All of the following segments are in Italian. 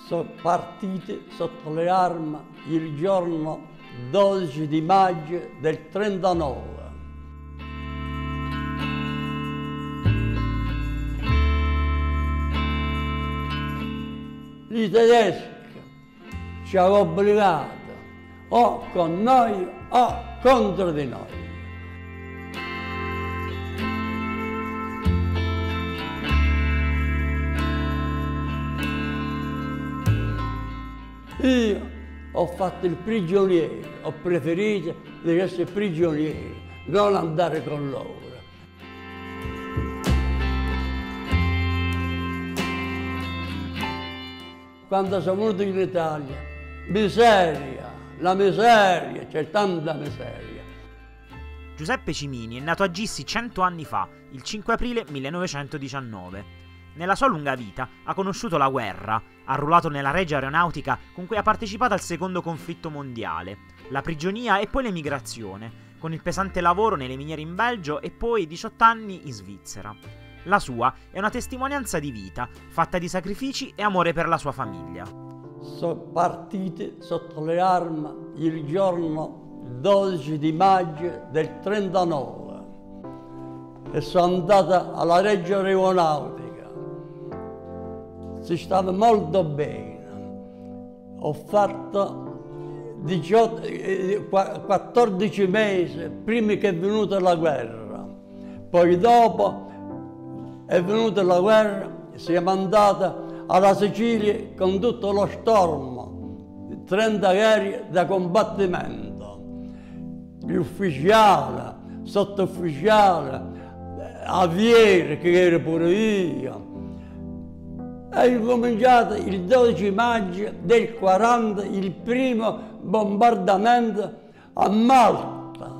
sono partiti sotto le armi il giorno 12 di maggio del 39. I tedeschi ci hanno obbligato o con noi o contro di noi. Io ho fatto il prigioniero, ho preferito di essere prigioniero, non andare con loro. Quando sono venuto in Italia, miseria, la miseria, c'è tanta miseria. Giuseppe Cimini è nato a Gissi 100 anni fa, il 5 aprile 1919. Nella sua lunga vita ha conosciuto la guerra, arruolato nella Regia Aeronautica con cui ha partecipato al secondo conflitto mondiale, la prigionia e poi l'emigrazione, con il pesante lavoro nelle miniere in Belgio e poi 18 anni in Svizzera. La sua è una testimonianza di vita, fatta di sacrifici e amore per la sua famiglia. Sono partiti sotto le armi il giorno 12 di maggio del 39 e sono andata alla Regia Aeronautica. Si stava molto bene. Ho fatto 14 mesi prima che è venuta la guerra. Poi dopo è venuta la guerra, siamo andati alla Sicilia con tutto lo stormo, 30 aerei da combattimento, gli ufficiali, sottufficiali, avieri che ero pure io. È cominciato il 12 maggio del 40 il primo bombardamento a Malta,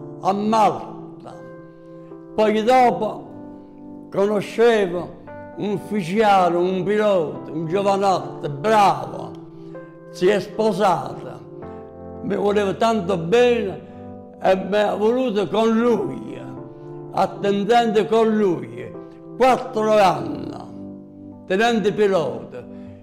Poi dopo conoscevo un ufficiale, un pilota, un giovanotto bravo, si è sposata, mi voleva tanto bene e mi ha voluto con lui, attendente con lui, 4 anni. Tenente pilota,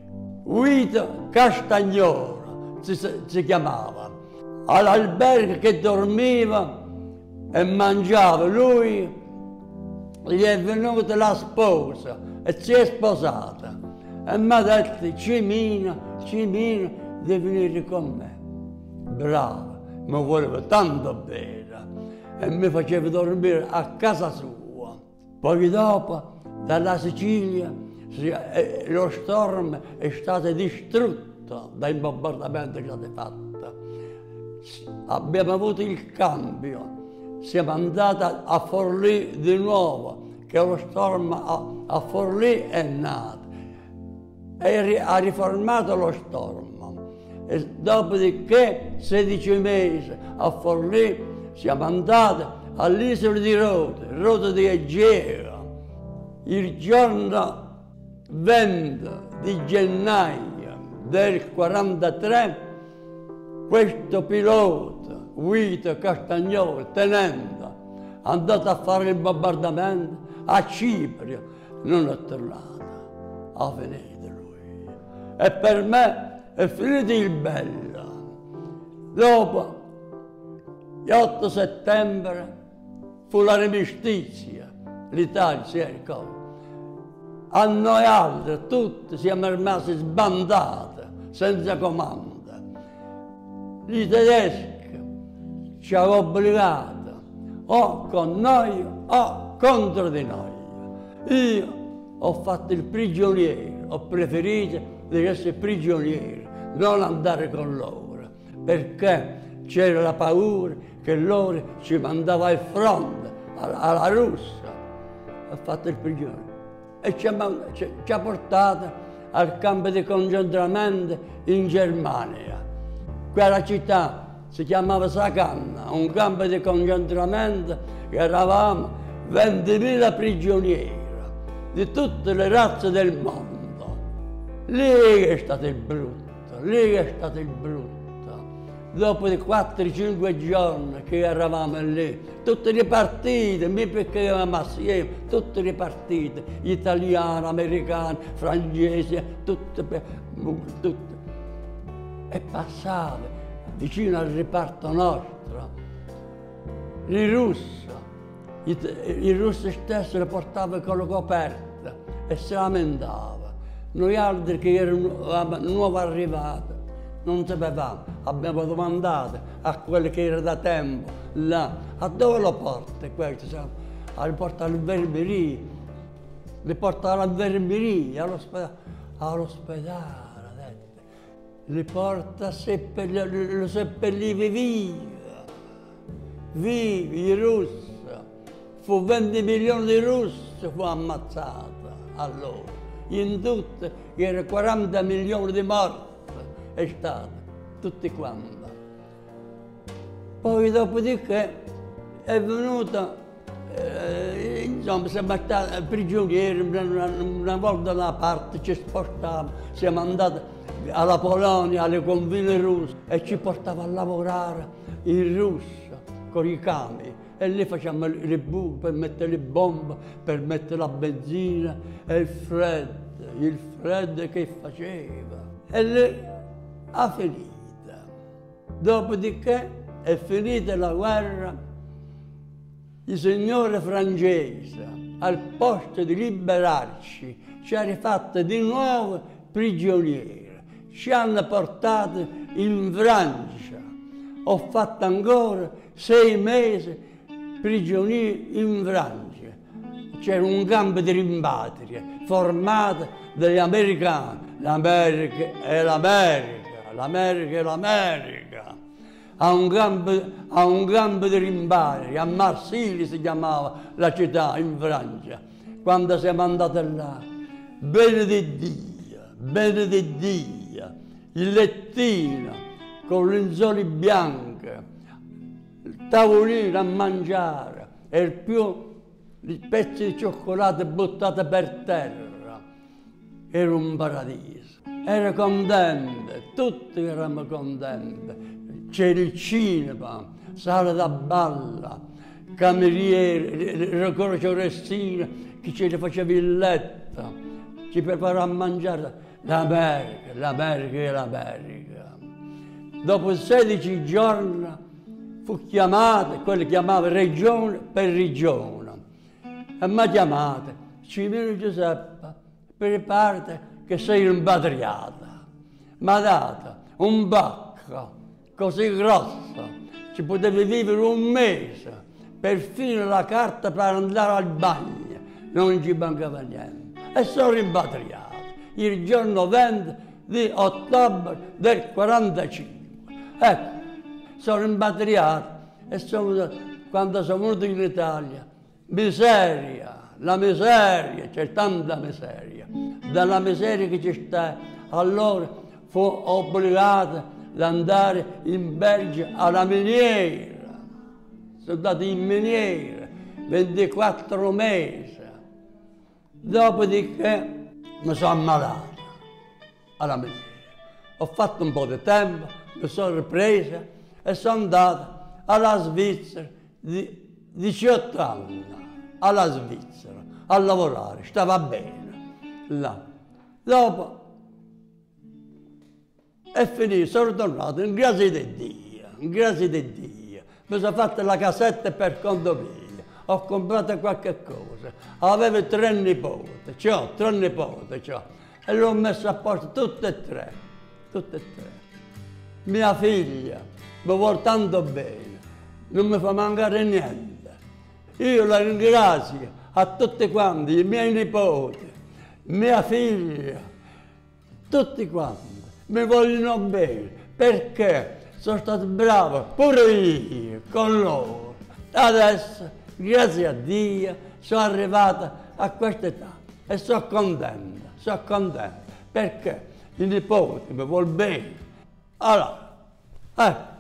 Guido Castagnolo si chiamava, all'albergo che dormiva e mangiava lui, gli è venuta la sposa e si è sposata e mi ha detto Cimino, devi venire con me. Bravo, mi voleva tanto bene e mi faceva dormire a casa sua. Poi dopo dalla Sicilia lo storm è stato distrutto dai bombardamenti che sono fatti. Abbiamo avuto il cambio, siamo andati a Forlì di nuovo, che lo storm a Forlì è nato e ha riformato lo storm. E dopodiché 16 mesi a Forlì siamo andati all'isola di Rota di Egeo. Il giorno 20 di gennaio del 43 questo pilota, Guido Castagnolo, tenente, è andato a fare il bombardamento a Cipro, non è tornato, ha finito lui. E per me è finito il bello. Dopo, il 8 settembre, fu l'armistizio, l'Italia si è ricorda. A noi altri, tutti siamo rimasti sbandati, senza comando. I tedeschi ci hanno obbligato o con noi o contro di noi. Io ho fatto il prigioniero, ho preferito di essere prigioniero, non andare con loro, perché c'era la paura che loro ci mandavano al fronte, alla Russia. Ho fatto il prigioniero. E ci ha portato al campo di concentramento in Germania. Quella città si chiamava Sakanna, un campo di concentramento che eravamo 20.000 prigionieri di tutte le razze del mondo. Lì è stato il brutto, dopo di 4-5 giorni che eravamo lì, tutte le partite, mica perché eravamo assieme, tutte le partite, italiane, americane, francesi, tutte. E passava vicino al reparto nostro, i russi stessi le portavano con la coperta e si lamentava. Noi altri che eravamo nuovi arrivati, non sapevamo, abbiamo domandato a quelli che erano da tempo là, a dove lo porta questo? Li porta all'infermeria, li porta all'infermeria, all'ospedale, li porta lo seppellivi vivi, i russi. Fu 20 milioni di russi fu ammazzata allora. In tutto erano 40 milioni di morti, è stato, tutti quanti. Poi dopodiché è venuta, insomma, siamo stati prigionieri, una volta da una parte ci spostavamo, siamo andati alla Polonia, alle confini russe e ci portava a lavorare in Russia con i camion. E lì facciamo le buche per mettere le bombe, per mettere la benzina e il freddo che faceva. E lì ha finita. Dopodiché è finita la guerra, il signore francese, al posto di liberarci, ci ha rifatto di nuovo prigionieri. Ci hanno portato in Francia. Ho fatto ancora 6 mesi prigionieri in Francia. C'era un campo di rimpatria formato dagli americani. L'America è l'America, l'America è l'America. A un campo di rimpatria, a Marsiglia si chiamava la città in Francia. Quando siamo andati là, bene di Dio, il lettino con lenzuoli bianche, il tavolino a mangiare e i pezzi di cioccolato buttati per terra. Era un paradiso. Era contento, tutti eravamo contenti. C'era il cinema, sala da balla, cameriere, recorcioressina che ce ne faceva il letto, ci preparava a mangiare. L'America è l'America. Dopo 16 giorni fu chiamata, quelli chiamavano regione per regione, e mi ha chiamato, Cimino Giuseppe, preparati che sei rimpatriata. Mi ha dato un pacco così grosso, ci potevi vivere un mese, perfino la carta per andare al bagno, non ci mancava niente. E sono rimpatriato il giorno 20 di ottobre del 45. Ecco, sono rimpatriato e quando sono venuto in Italia, la miseria, c'è tanta miseria. Dalla miseria che c'è stata, allora fu obbligato ad andare in Belgio alla miniera. Sono andato in miniera 24 mesi. Dopodiché mi sono ammalato alla miniera. Ho fatto un po' di tempo, mi sono ripresa e sono andato alla Svizzera di 18 anni, alla Svizzera, a lavorare, stava bene là. Dopo è finito, sono tornato, in grazia di Dio, mi sono fatto la casetta per conto mio. Ho comprato qualche cosa, avevo 3 nipoti, c'ho 3 nipoti, e l'ho messo a posto tutte e tre. Mia figlia mi vuole tanto bene, non mi fa mancare niente. Io la ringrazio a tutti quanti, i miei nipoti, mia figlia, tutti quanti mi vogliono bene, perché sono stato bravo pure io con loro. Adesso, grazie a Dio, sono arrivata a questa età e sono contento, perché i nipoti mi vogliono bene. Allora,